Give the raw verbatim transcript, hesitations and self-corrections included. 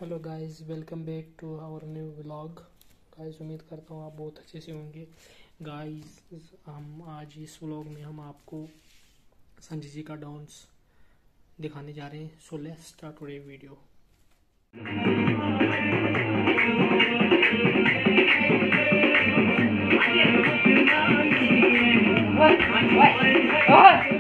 Hello guys, welcome back to our new vlog. Guys उम्मीद करता हूँ आप बहुत अच्छे से होंगे। गाइस हम आज इस व्लॉग में हम आपको संजय जी का डांस दिखाने जा रहे हैं। So let's start today video. What? What? What?